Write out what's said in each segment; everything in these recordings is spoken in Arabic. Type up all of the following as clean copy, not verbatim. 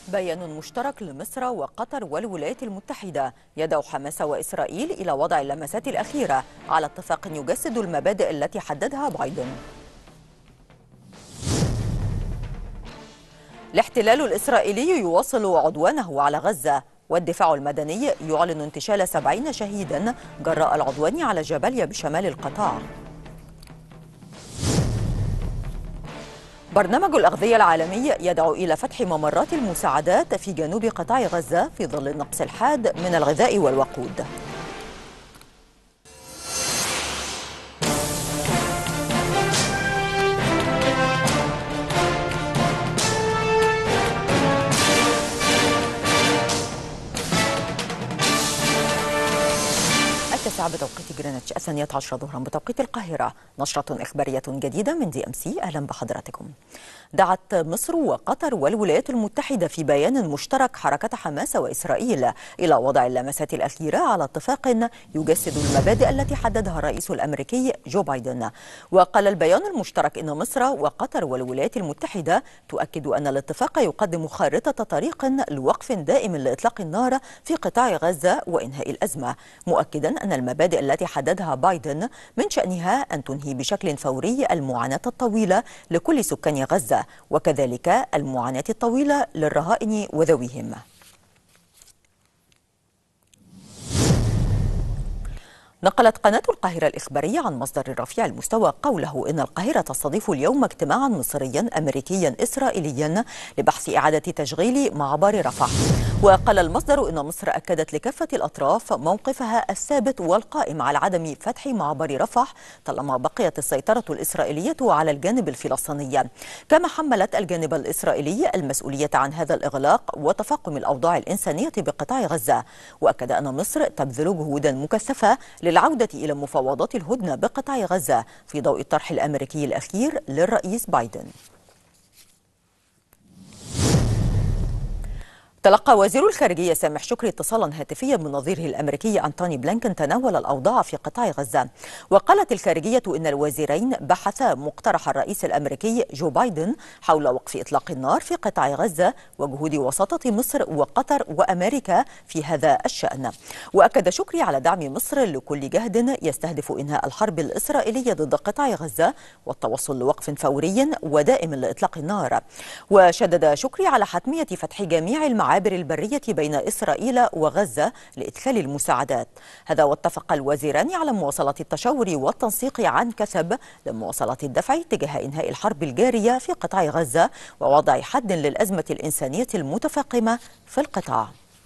بيان مشترك لمصر وقطر والولايات المتحدة يدعو حماس وإسرائيل إلى وضع اللمسات الأخيرة على اتفاق يجسد المبادئ التي حددها بايدن. الاحتلال الإسرائيلي يواصل عدوانه على غزة، والدفاع المدني يعلن انتشال 70 شهيدا جراء العدوان على جباليا بشمال القطاع. برنامج الأغذية العالمي يدعو إلى فتح ممرات المساعدات في جنوب قطاع غزة في ظل النقص الحاد من الغذاء والوقود. التاسعة بتوقيت جرينتش، 12 ظهرا بتوقيت القاهرة. نشرة إخبارية جديدة من DMC، أهلا بحضراتكم. دعت مصر وقطر والولايات المتحدة في بيان مشترك حركة حماس وإسرائيل إلى وضع اللمسات الأخيرة على اتفاق يجسد المبادئ التي حددها الرئيس الأمريكي جو بايدن. وقال البيان المشترك إن مصر وقطر والولايات المتحدة تؤكد أن الاتفاق يقدم خارطة طريق لوقف دائم لإطلاق النار في قطاع غزة وإنهاء الأزمة، مؤكدا أن المبادئ التي حددها بايدن من شأنها أن تنهي بشكل فوري المعاناة الطويلة لكل سكان غزة، وكذلك المعاناة الطويلة للرهائن وذويهم. نقلت قناة القاهرة الإخبارية عن مصدر رفيع المستوى قوله إن القاهرة تستضيف اليوم اجتماعا مصريا أمريكيا إسرائيليا لبحث إعادة تشغيل معبر رفح. وقال المصدر إن مصر أكدت لكافة الأطراف موقفها الثابت والقائم على عدم فتح معبر رفح طالما بقيت السيطرة الإسرائيلية على الجانب الفلسطيني، كما حملت الجانب الإسرائيلي المسؤولية عن هذا الإغلاق وتفاقم الأوضاع الإنسانية بقطاع غزة. وأكد أن مصر تبذل جهودا مكثفة للعودة إلى مفاوضات الهدنة بقطاع غزة في ضوء الطرح الأمريكي الأخير للرئيس بايدن. تلقى وزير الخارجية سامح شكري اتصالا هاتفيا من نظيره الأمريكي أنتوني بلينكن تناول الأوضاع في قطاع غزة. وقالت الخارجية إن الوزيرين بحثا مقترح الرئيس الأمريكي جو بايدن حول وقف إطلاق النار في قطاع غزة وجهود وساطة مصر وقطر وأمريكا في هذا الشأن. وأكد شكري على دعم مصر لكل جهد يستهدف إنهاء الحرب الإسرائيلية ضد قطاع غزة والتوصل لوقف فوري ودائم لإطلاق النار. وشدد شكري على حتمية فتح جميع المعابر البرية بين إسرائيل وغزة لإدخال المساعدات. هذا واتفق الوزيران على مواصلة التشاور والتنسيق عن كثب لمواصلة الدفع تجاه إنهاء الحرب الجارية في قطاع غزة ووضع حد للأزمة الإنسانية المتفاقمة في القطاع.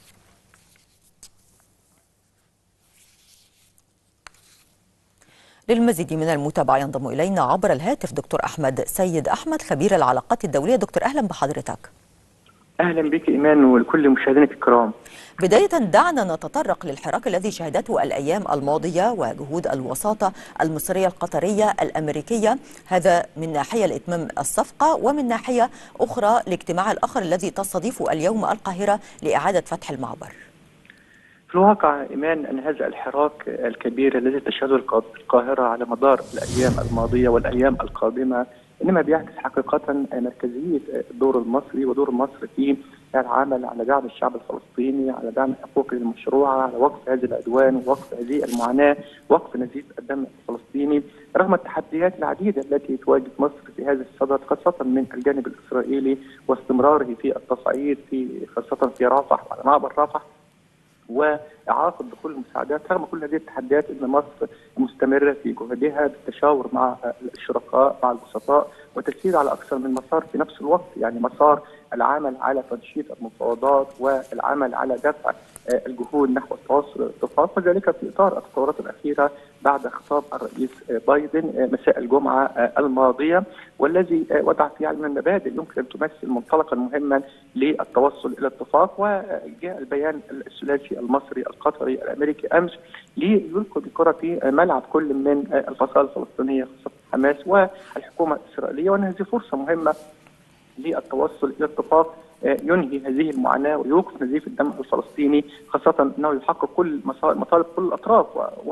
للمزيد من المتابعة ينضم إلينا عبر الهاتف دكتور أحمد سيد أحمد، خبير العلاقات الدولية. دكتور أهلا بحضرتك. أهلا بك إيمان ولكل مشاهدينك الكرام. بداية دعنا نتطرق للحراك الذي شهدته الأيام الماضية وجهود الوساطة المصرية القطرية الأمريكية، هذا من ناحية لإتمام الصفقة ومن ناحية أخرى الاجتماع الآخر الذي تستضيف اليوم القاهرة لإعادة فتح المعبر. في الواقع إيمان أن هذا الحراك الكبير الذي تشهده القاهرة على مدار الأيام الماضية والأيام القادمة إنما بيعكس حقيقة مركزية الدور المصري ودور مصر في العمل على دعم الشعب الفلسطيني، على دعم حقوقه المشروعة، على وقف هذه العدوان ووقف هذه المعاناة، وقف نزيف الدم الفلسطيني رغم التحديات العديدة التي تواجه مصر في هذا الصدد، خاصة من الجانب الإسرائيلي واستمراره في التصعيد خاصة في رفح وعلى معبر رفح وإعاقة دخول المساعدات. رغم كل هذه التحديات أن مصر مستمرة في جهودها بالتشاور مع الشركاء مع الوسطاء وتسير على أكثر من مسار في نفس الوقت، يعني مسار العمل على تنشيط المفاوضات والعمل على دفع الجهود نحو التوصل للاتفاق، وذلك في إطار التطورات الأخيرة بعد خطاب الرئيس بايدن مساء الجمعة الماضية، والذي وضع فيه من المبادئ يمكن أن تمثل منطلقا مهما للتوصل إلى اتفاق. وجاء البيان الثلاثي المصري القطري الأمريكي أمس ليلقي بالكرة في ملعب كل من الفصائل الفلسطينية خاصة حماس والحكومة الإسرائيلية، وأن هذه فرصة مهمة للتوصل إلى اتفاق ينهي هذه المعاناة ويوقف نزيف الدم الفلسطيني، خاصة أنه يحقق كل مطالب كل الأطراف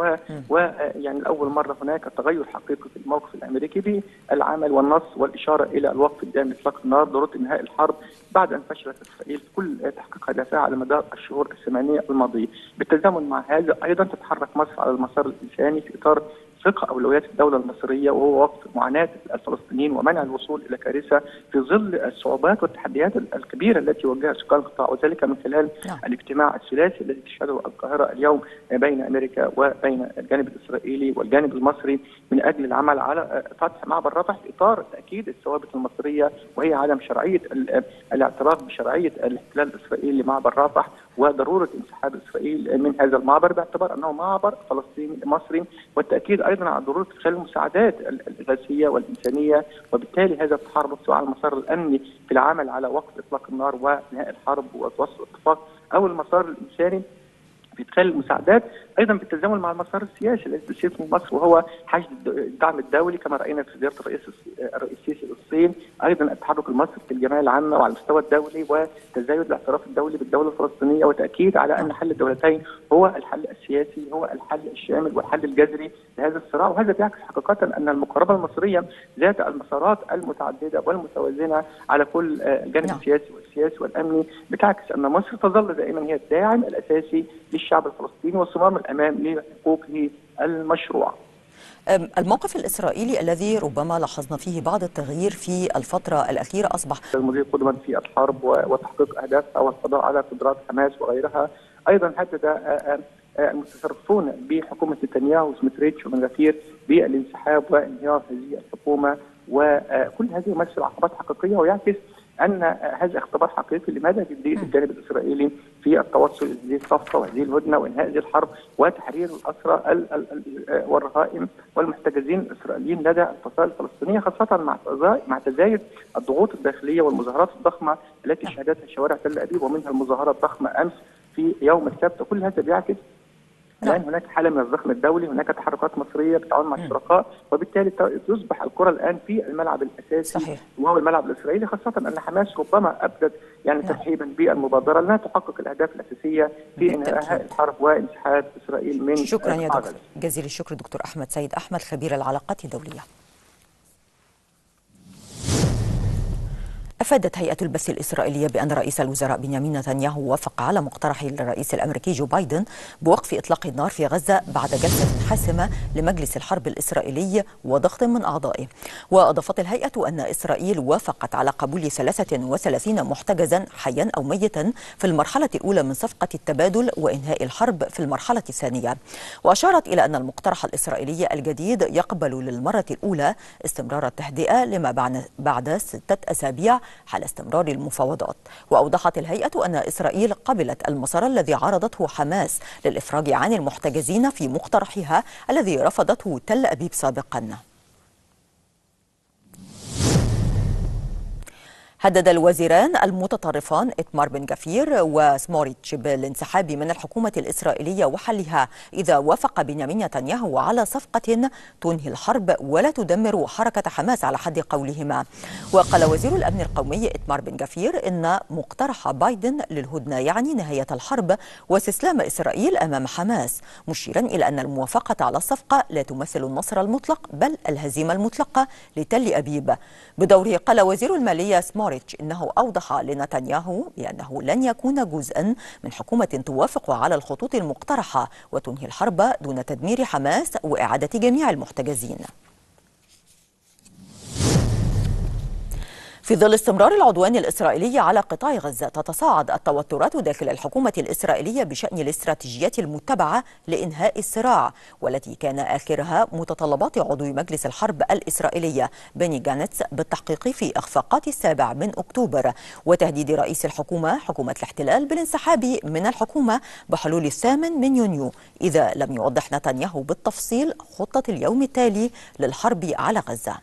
ويعني لأول مرة هناك تغير حقيقي في الموقف الأمريكي بالعمل والنص والإشارة إلى الوقف الدائم لإطلاق النار، ضرورة إنهاء الحرب بعد أن فشلت إسرائيل في كل تحقيق هدفها على مدار الشهور الثمانية الماضية. بالتزامن مع هذا أيضا تتحرك مصر على المسار الإنساني في إطار فقه أولويات الدولة المصرية، وهو وقف معاناة الفلسطينيين ومنع الوصول إلى كارثة في ظل الصعوبات والتحديات الكبيرة التي يواجهها سكان القطاع، وذلك من خلال الاجتماع الثلاثي الذي تشهده القاهرة اليوم بين أمريكا وبين الجانب الإسرائيلي والجانب المصري من أجل العمل على فتح معبر رفح في إطار تأكيد الثوابت المصرية، وهي عدم شرعية الاعتراف بشرعية الاحتلال الإسرائيلي لمعبر رفح وضرورة انسحاب إسرائيل من هذا المعبر باعتبار أنه معبر فلسطيني مصري، والتأكيد أيضا على ضرورة إدخال المساعدات الإغاثية والإنسانية، وبالتالي هذا التحرك سواء على المسار الأمني في العمل على وقف إطلاق النار ونهاء الحرب وتوصل اتفاق، أو المسار الإنساني في إدخال المساعدات، ايضا بالتزامن مع المسار السياسي الذي تسير في مصر وهو حشد الدعم الدولي كما راينا في زياره الرئيس السيسي للصين، ايضا التحرك المصري في الجمعيه العامه وعلى المستوى الدولي وتزايد الاعتراف الدولي بالدوله الفلسطينيه، وتاكيد على ان حل الدولتين هو الحل السياسي، هو الحل الشامل والحل الجذري لهذا الصراع، وهذا بيعكس حقيقه ان المقاربه المصريه ذات المسارات المتعدده والمتوازنه على كل الجانب السياسي والامني، بتعكس ان مصر تظل دائما هي الداعم الاساسي للشعب الفلسطيني والصمام الامام لحقوقه المشروعه. الموقف الاسرائيلي الذي ربما لاحظنا فيه بعض التغيير في الفتره الاخيره اصبح المضي قدما في الحرب وتحقيق اهدافها والقضاء على قدرات حماس وغيرها، ايضا هدد المتصرفون بحكومه نتنياهو وسموتريتش وبن غفير بالانسحاب وانهيار هذه الحكومه، وكل هذه يمثل عقبات حقيقيه ويعكس ان هذا اختبار حقيقي لماذا جديه الجانب الاسرائيلي في التوصل الى هذه الصفقه وهذه الهدنه وانهاء هذه الحرب وتحرير الاسرى والرهائن والمحتجزين الاسرائيليين لدى الفصائل الفلسطينيه، خاصه مع تزايد الضغوط الداخليه والمظاهرات الضخمه التي شهدتها شوارع تل ابيب ومنها المظاهره الضخمه امس في يوم السبت. كل هذا بيعكس الآن هناك حالة من الزخم الدولي، هناك تحركات مصرية بالتعاون مع الشركاء، وبالتالي تصبح الكرة الآن في الملعب الأساسي صحيح. وهو الملعب الإسرائيلي، خاصة أن حماس ربما أبدت ترحيبا بالمبادرة لأنها تحقق الأهداف الأساسية في إنهاء الحرب وانسحاب إسرائيل من شكرا يا دكتور، جزيل الشكر دكتور أحمد سيد أحمد خبير العلاقات الدولية. أفادت هيئة البث الإسرائيلية بأن رئيس الوزراء بنيامين نتنياهو وافق على مقترح الرئيس الأمريكي جو بايدن بوقف إطلاق النار في غزة بعد جلسة حاسمة لمجلس الحرب الإسرائيلي وضغط من أعضائه. وأضافت الهيئة أن إسرائيل وافقت على قبول 33 محتجزا حيا أو ميتا في المرحلة الأولى من صفقة التبادل وإنهاء الحرب في المرحلة الثانية. وأشارت إلى أن المقترح الإسرائيلي الجديد يقبل للمرة الأولى استمرار التهدئة لما بعد 6 أسابيع حال استمرار المفاوضات. وأوضحت الهيئة أن إسرائيل قبلت المسار الذي عرضته حماس للإفراج عن المحتجزين في مقترحها الذي رفضته تل أبيب سابقا. هدد الوزيران المتطرفان إتمار بن غفير وسموتريتش بالانسحاب من الحكومة الإسرائيلية وحلها إذا وافق بنيامين نتنياهو على صفقة تنهي الحرب ولا تدمر حركة حماس على حد قولهما. وقال وزير الأمن القومي إتمار بن غفير إن مقترح بايدن للهدنة يعني نهاية الحرب واستسلام إسرائيل أمام حماس، مشيرا إلى أن الموافقة على الصفقة لا تمثل النصر المطلق بل الهزيمة المطلقة لتل أبيب. بدوره قال وزير المالية سموتريتش إنه أوضح لنتنياهو بأنه لن يكون جزءا من حكومة توافق على الخطوط المقترحة وتنهي الحرب دون تدمير حماس وإعادة جميع المحتجزين. في ظل استمرار العدوان الإسرائيلي على قطاع غزة، تتصاعد التوترات داخل الحكومة الإسرائيلية بشأن الاستراتيجيات المتبعة لإنهاء الصراع، والتي كان آخرها متطلبات عضو مجلس الحرب الإسرائيلية بني جانتس بالتحقيق في إخفاقات 7 أكتوبر وتهديد رئيس الحكومة حكومة الاحتلال بالانسحاب من الحكومة بحلول 8 يونيو إذا لم يوضح نتنياهو بالتفصيل خطة اليوم التالي للحرب على غزة.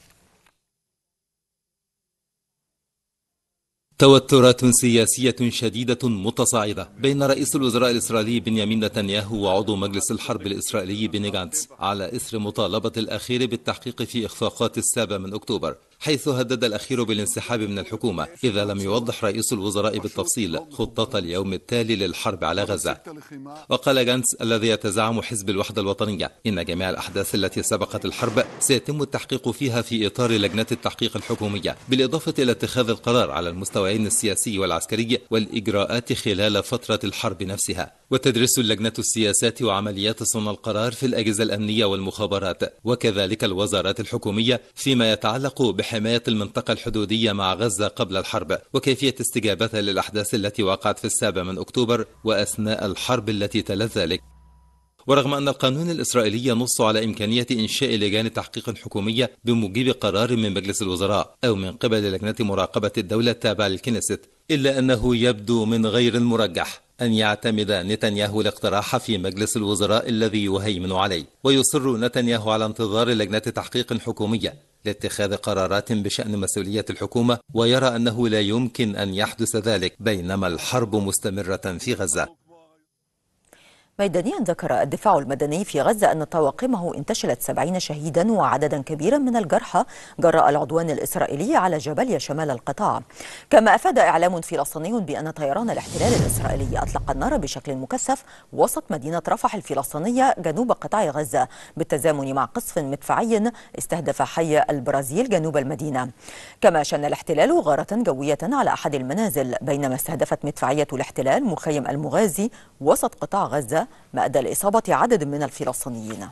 توترات سياسية شديدة متصاعدة بين رئيس الوزراء الإسرائيلي بنيامين نتنياهو وعضو مجلس الحرب الإسرائيلي بني جانتس على إثر مطالبة الأخير بالتحقيق في إخفاقات 7 أكتوبر. حيث هدد الأخير بالانسحاب من الحكومة إذا لم يوضح رئيس الوزراء بالتفصيل خطة اليوم التالي للحرب على غزة. وقال جانتس الذي يتزعم حزب الوحدة الوطنية إن جميع الأحداث التي سبقت الحرب سيتم التحقيق فيها في إطار لجنة التحقيق الحكومية، بالإضافة إلى اتخاذ القرار على المستويين السياسي والعسكري والإجراءات خلال فترة الحرب نفسها. وتدرس اللجنة السياسات وعمليات صنع القرار في الأجهزة الأمنية والمخابرات وكذلك الوزارات الحكومية فيما يتعلق بحماية المنطقة الحدودية مع غزة قبل الحرب وكيفية استجابتها للأحداث التي وقعت في 7 أكتوبر وأثناء الحرب التي تلت ذلك. ورغم أن القانون الإسرائيلي ينص على إمكانية إنشاء لجان تحقيق حكومية بموجب قرار من مجلس الوزراء أو من قبل لجنة مراقبة الدولة التابعة للكنيست، إلا أنه يبدو من غير المرجح أن يعتمد نتنياهو الاقتراح في مجلس الوزراء الذي يهيمن عليه، ويصر نتنياهو على انتظار لجنة تحقيق حكومية لاتخاذ قرارات بشأن مسؤولية الحكومة، ويرى أنه لا يمكن أن يحدث ذلك بينما الحرب مستمرة في غزة. ميدانيا ذكر الدفاع المدني في غزة أن طواقمه انتشلت 70 شهيدا وعددا كبيرا من الجرحى جراء العدوان الإسرائيلي على جباليا شمال القطاع. كما أفاد إعلام فلسطيني بأن طيران الاحتلال الإسرائيلي أطلق النار بشكل مكثف وسط مدينة رفح الفلسطينية جنوب قطاع غزة بالتزامن مع قصف مدفعي استهدف حي البرازيل جنوب المدينة. كما شن الاحتلال غارة جوية على أحد المنازل بينما استهدفت مدفعية الاحتلال مخيم المغازي وسط قطاع غزة ما أدى لإصابة عدد من الفلسطينيين.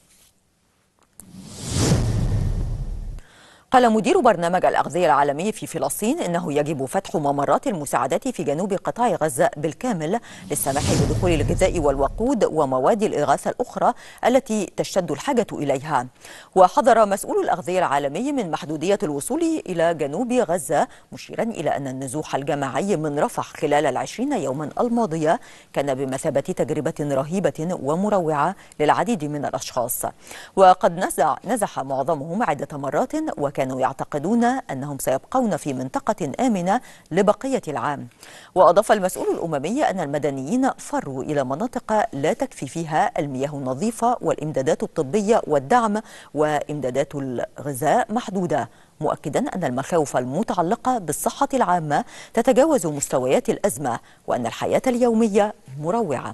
قال مدير برنامج الأغذية العالمي في فلسطين إنه يجب فتح ممرات المساعدات في جنوب قطاع غزة بالكامل للسماح بدخول الغذاء والوقود ومواد الإغاثة الأخرى التي تشتد الحاجة إليها. وحذر مسؤول الأغذية العالمي من محدودية الوصول إلى جنوب غزة، مشيرا إلى أن النزوح الجماعي من رفح خلال 20 يوما الماضية كان بمثابة تجربة رهيبة ومروعة للعديد من الأشخاص، وقد نزح معظمهم عدة مرات وكانوا يعتقدون أنهم سيبقون في منطقة آمنة لبقية العام. وأضاف المسؤول الأممي أن المدنيين فروا إلى مناطق لا تكفي فيها المياه النظيفة والإمدادات الطبية والدعم وإمدادات الغذاء محدودة، مؤكدا أن المخاوف المتعلقة بالصحة العامة تتجاوز مستويات الأزمة وأن الحياة اليومية مروعة.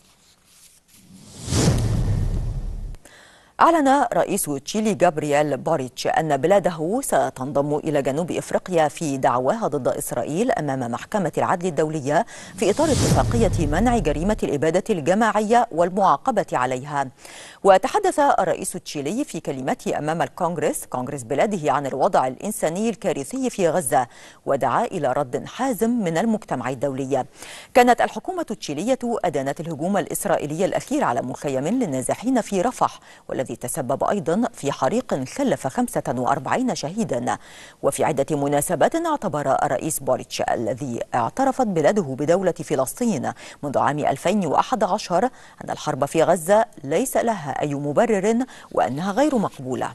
أعلن رئيس تشيلي غابرييل بوريتش أن بلاده ستنضم إلى جنوب إفريقيا في دعواها ضد إسرائيل أمام محكمة العدل الدولية في إطار اتفاقية منع جريمة الإبادة الجماعية والمعاقبة عليها. وتحدث الرئيس التشيلي في كلمته أمام كونغرس بلاده عن الوضع الإنساني الكارثي في غزة ودعا إلى رد حازم من المجتمع الدولي. كانت الحكومة التشيلية أدانت الهجوم الإسرائيلي الأخير على مخيم للنازحين في رفح والذي تسبب أيضا في حريق كلف 45 شهيدا. وفي عدة مناسبات اعتبر الرئيس بوريتش الذي اعترفت بلاده بدولة فلسطين منذ عام 2011 أن الحرب في غزة ليس لها أي مبرر وأنها غير مقبولة.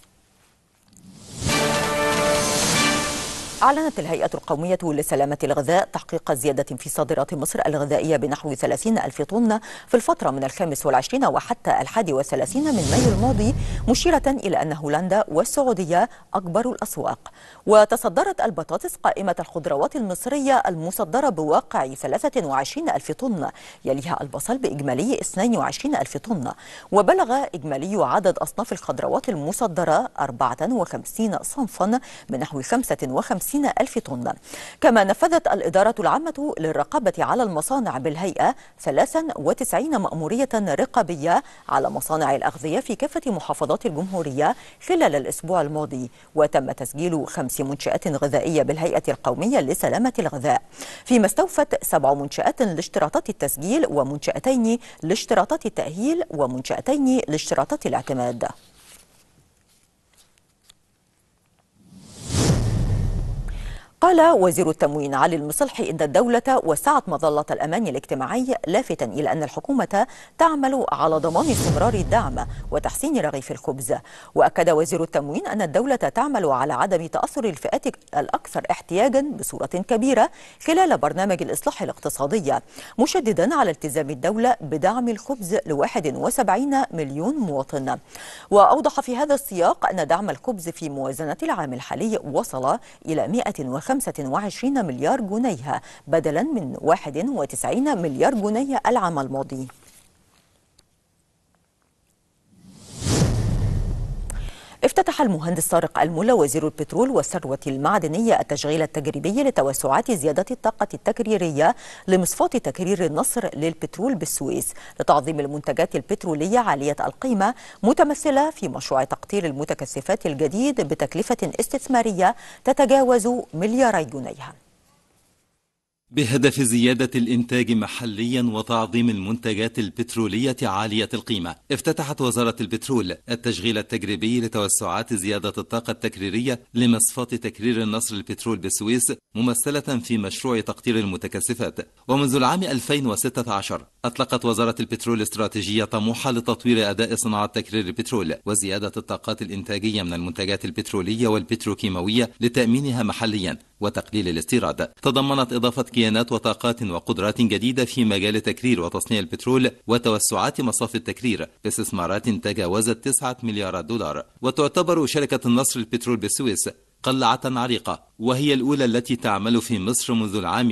أعلنت الهيئة القومية لسلامة الغذاء تحقيق زيادة في صادرات مصر الغذائية بنحو 30,000 طن في الفترة من 25 وحتى 31 من مايو الماضي، مشيرة إلى أن هولندا والسعودية أكبر الأسواق. وتصدرت البطاطس قائمة الخضروات المصرية المصدرة بواقع 23,000 طن، يليها البصل بإجمالي 22,000 طن، وبلغ إجمالي عدد أصناف الخضروات المصدرة 54 صنفا بنحو 55,000 طن. كما نفذت الإدارة العامة للرقابة على المصانع بالهيئة 93 مأمورية رقابية على مصانع الأغذية في كافة محافظات الجمهورية خلال الأسبوع الماضي، وتم تسجيل 5 منشآت غذائية بالهيئة القومية لسلامة الغذاء، فيما استوفت 7 منشآت لاشتراطات التسجيل ومنشأتين لاشتراطات التأهيل ومنشأتين لاشتراطات الاعتماد. قال وزير التموين علي المصلحي إن الدولة وسعت مظلة الأمان الاجتماعي، لافتا إلى أن الحكومة تعمل على ضمان استمرار الدعم وتحسين رغيف الخبز. وأكد وزير التموين أن الدولة تعمل على عدم تأثر الفئات الأكثر احتياجا بصورة كبيرة خلال برنامج الإصلاح الاقتصادي، مشددا على التزام الدولة بدعم الخبز ل71 مليون مواطن. وأوضح في هذا السياق أن دعم الخبز في موازنة العام الحالي وصل إلى 125 مليار جنيه بدلا من 91 مليار جنيه العام الماضي. افتتح المهندس طارق الملا وزير البترول والثروة المعدنية التشغيل التجريبي لتوسعات زيادة الطاقة التكريرية لمصفاة تكرير النصر للبترول بالسويس لتعظيم المنتجات البترولية عالية القيمة، متمثلة في مشروع تقطير المتكثفات الجديد بتكلفة استثمارية تتجاوز ملياري جنيه. بهدف زيادة الإنتاج محليا وتعظيم المنتجات البترولية عالية القيمة، افتتحت وزارة البترول التشغيل التجريبي لتوسعات زيادة الطاقة التكريرية لمصفاة تكرير النصر البترول بالسويس، ممثلة في مشروع تقطير المتكثفات. ومنذ العام 2016 أطلقت وزارة البترول استراتيجية طموحة لتطوير أداء صناعة تكرير البترول وزيادة الطاقات الإنتاجية من المنتجات البترولية والبتروكيماوية لتأمينها محليا وتقليل الاستيراد. تضمنت إضافة كيانات وطاقات وقدرات جديدة في مجال تكرير وتصنيع البترول وتوسعات مصافي التكرير باستثمارات تجاوزت 9 مليارات دولار. وتعتبر شركة النصر البترول بالسويس قلعة عريقة، وهي الأولى التي تعمل في مصر منذ العام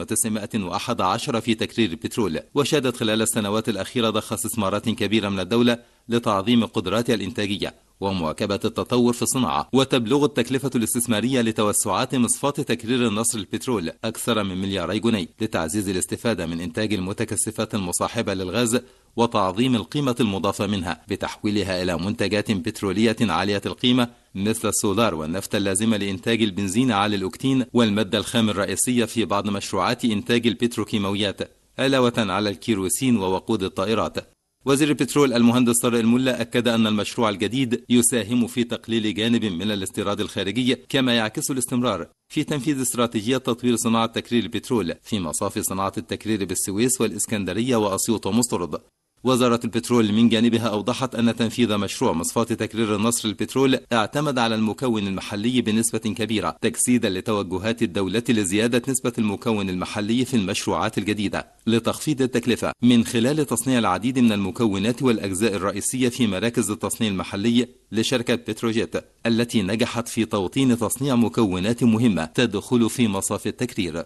1911 في تكرير البترول، وشهدت خلال السنوات الأخيرة ضخ استثمارات كبيرة من الدولة لتعظيم قدراتها الإنتاجية ومواكبة التطور في الصناعة. وتبلغ التكلفة الاستثمارية لتوسعات مصفاة تكرير النصر البترول أكثر من ملياري جنيه لتعزيز الاستفادة من إنتاج المتكثفات المصاحبة للغاز وتعظيم القيمة المضافة منها بتحويلها إلى منتجات بترولية عالية القيمة مثل السولار والنفط اللازمة لإنتاج البنزين عالي الأكتين والمادة الخام الرئيسية في بعض مشروعات إنتاج البتروكيماويات، علاوة على الكيروسين ووقود الطائرات. وزير البترول المهندس طارق الملا أكد أن المشروع الجديد يساهم في تقليل جانب من الاستيراد الخارجي، كما يعكس الاستمرار في تنفيذ استراتيجية تطوير صناعة تكرير البترول في مصافي صناعة التكرير بالسويس والإسكندرية وأسيوط ومسترد. وزارة البترول من جانبها أوضحت أن تنفيذ مشروع مصفاة تكرير النصر البترول اعتمد على المكون المحلي بنسبة كبيرة، تجسيدا لتوجهات الدولة لزيادة نسبة المكون المحلي في المشروعات الجديدة لتخفيض التكلفة من خلال تصنيع العديد من المكونات والأجزاء الرئيسية في مراكز التصنيع المحلي لشركة بتروجيت التي نجحت في توطين تصنيع مكونات مهمة تدخل في مصافي التكرير.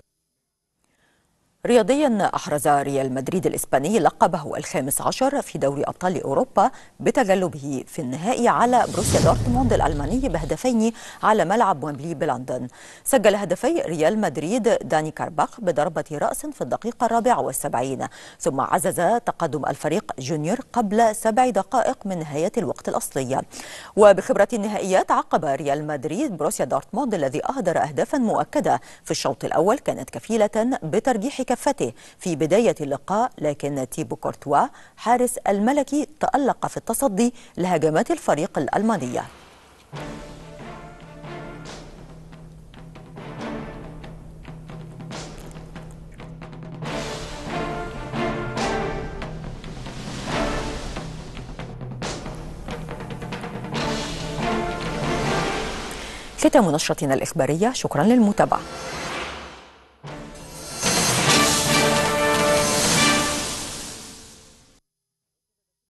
رياضيا، أحرز ريال مدريد الإسباني لقبه الخامس عشر في دوري أبطال أوروبا بتغلبه في النهائي على بروسيا دورتموند الألماني بهدفين على ملعب ويمبلي بلندن. سجل هدفي ريال مدريد داني كارباخ بضربة رأس في الدقيقة 74، ثم عزز تقدم الفريق جونيور قبل 7 دقائق من نهاية الوقت الأصلي. وبخبرة النهائيات عقب ريال مدريد بروسيا دورتموند الذي أهدر أهدافا مؤكدة في الشوط الأول كانت كفيلة بترجيح كفته في بداية اللقاء، لكن تيبو كورتوا حارس الملكي تألق في التصدي لهجمات الفريق الألمانية. ختام نشرتنا الإخبارية، شكرا للمتابعة.